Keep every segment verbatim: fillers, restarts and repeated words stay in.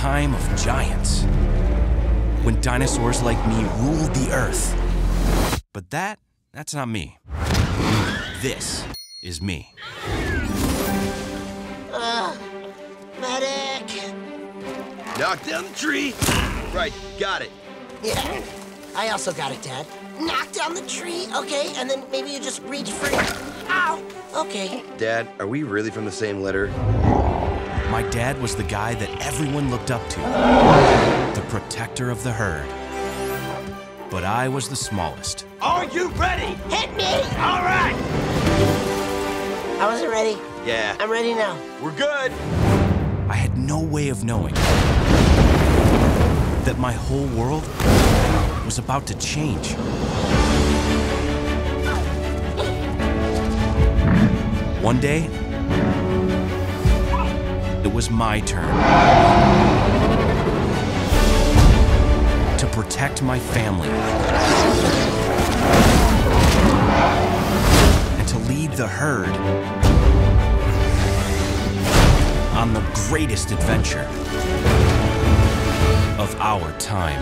time of giants, when dinosaurs like me ruled the earth. But that, that's not me. This is me. Uh, medic! Knock down the tree. Right, got it. Yeah, I also got it, Dad. Knock down the tree, okay, and then maybe you just reach for it. Ow! Okay. Dad, are we really from the same litter? My dad was the guy that everyone looked up to, the protector of the herd. But I was the smallest. Are you ready? Hit me! All right! I wasn't ready. Yeah. I'm ready now. We're good. I had no way of knowing that my whole world was about to change. One day, it was my turn to protect my family and to lead the herd on the greatest adventure of our time.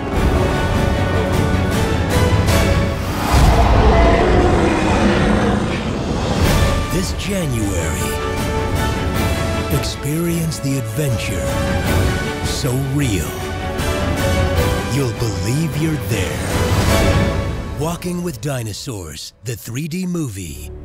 This January, experience the adventure so real, you'll believe you're there. Walking with Dinosaurs, the three D movie.